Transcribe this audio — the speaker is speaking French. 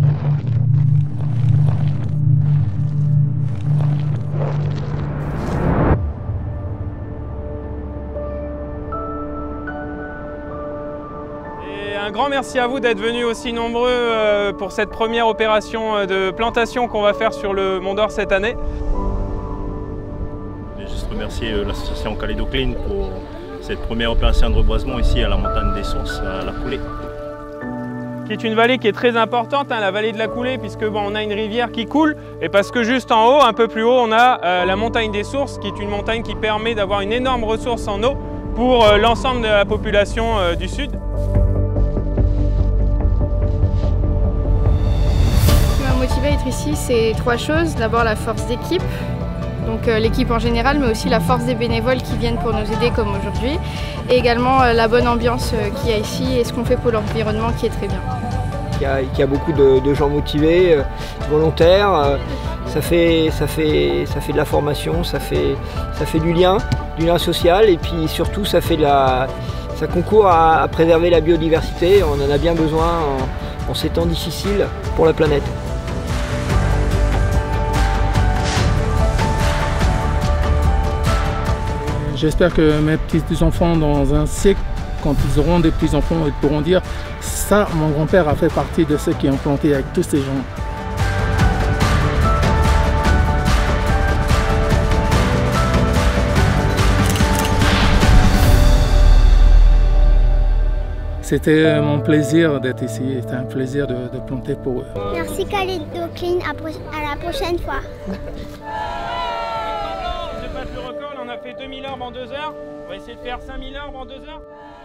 Un grand merci à vous d'être venus aussi nombreux pour cette première opération de plantation qu'on va faire sur le Mont d'Or cette année. Je voulais juste remercier l'association Kalédo Clean pour cette première opération de reboisement ici à la montagne des Sources, à la Coulée. Qui est une vallée qui est très importante, la vallée de la Coulée, puisque on a une rivière qui coule, et parce que juste en haut, un peu plus haut, on a la montagne des Sources, qui est une montagne qui permet d'avoir une énorme ressource en eau pour l'ensemble de la population du sud. Motivé à être ici, c'est trois choses. D'abord la force d'équipe, donc l'équipe en général, mais aussi la force des bénévoles qui viennent pour nous aider comme aujourd'hui, et également la bonne ambiance qu'il y a ici et ce qu'on fait pour l'environnement qui est très bien. Il y a beaucoup de gens motivés, volontaires, ça fait de la formation, ça fait du lien social, et puis surtout ça concourt à préserver la biodiversité. On en a bien besoin en ces temps difficiles pour la planète. J'espère que mes petits-enfants dans un siècle, quand ils auront des petits-enfants, ils pourront dire « ça, mon grand-père a fait partie de ceux qui ont planté avec tous ces gens ». C'était mon plaisir d'être ici, c'était un plaisir de planter pour eux. Merci Kalédo Clean, à la prochaine fois. Je passe le record, on a fait 2000 arbres en 2 heures, on va essayer de faire 5000 arbres en 2 heures.